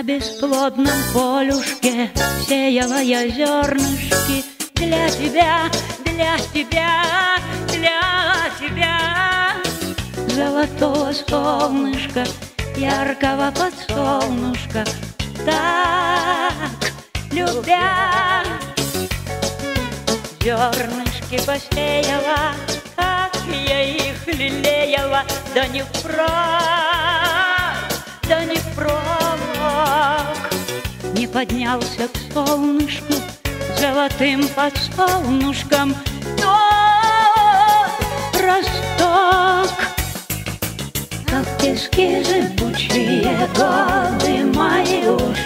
На бесплодном полюшке сеяла я зернышки для тебя, для тебя, для тебя. Золотого солнышка, яркого подсолнушка, так любя. Зернышки посеяла, как я их лелеяла, да не впрок, да не впрок. Не поднялся к солнышку золотым подсолнушком тот росток. Как пески зыбучие, годы мои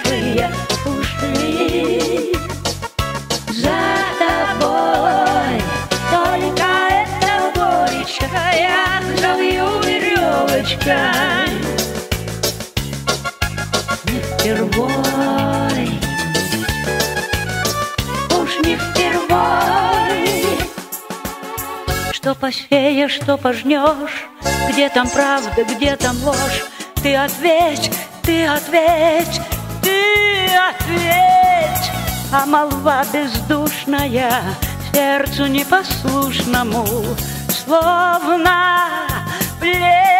ушли за тобой. Только эта горечка я залью веревочкой. Не впервой, уж не впервой. Что посеешь, что пожнешь, где там правда, где там ложь? Ты ответь, ты ответь, ты ответь. А молва бездушная сердцу непослушному словно плеть.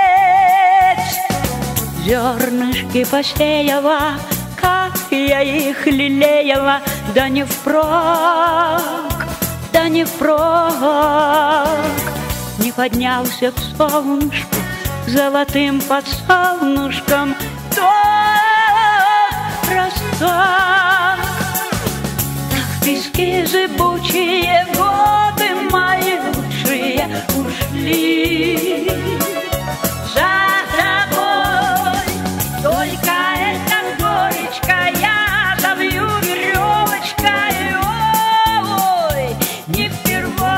Зернышки посеяла, как я их лелеяла, да не впрок, да не впрок. Не поднялся к солнышку золотым подсолнушком тот росток. Так пески зыбучие, годы мои лучшие ушли за тобой. Только эта горечка я забью веревочкой. Ой, не впервой.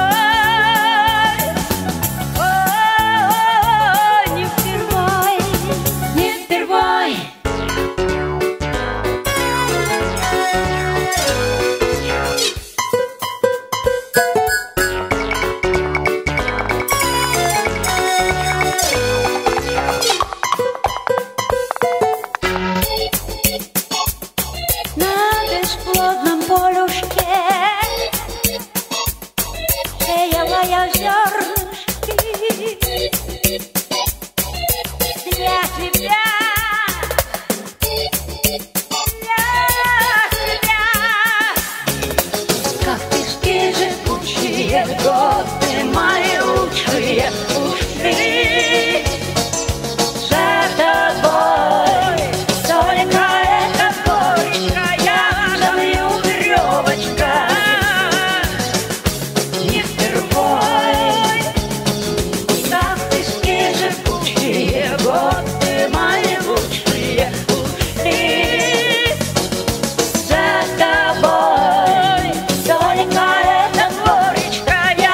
Годы мои лучшие ушли за тобой. Только эта горечка я залью веревочкой. Не впервой. Так пески жгучие, годы мои лучшие ушли за тобой. Только эта горечка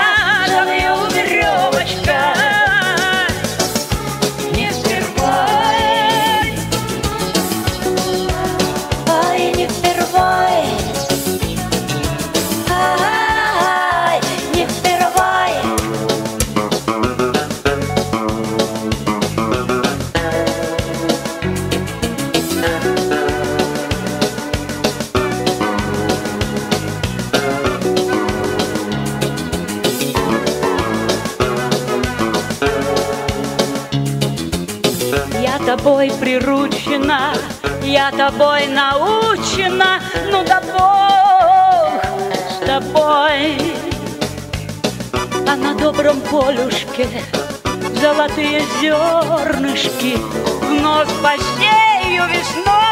не впервой. Ой, не впервой. Ай, не впервой. Я тобой приручена, я тобой научена, ну да Бог с тобой. А на добром полюшке золотые зернышки вновь посею весной.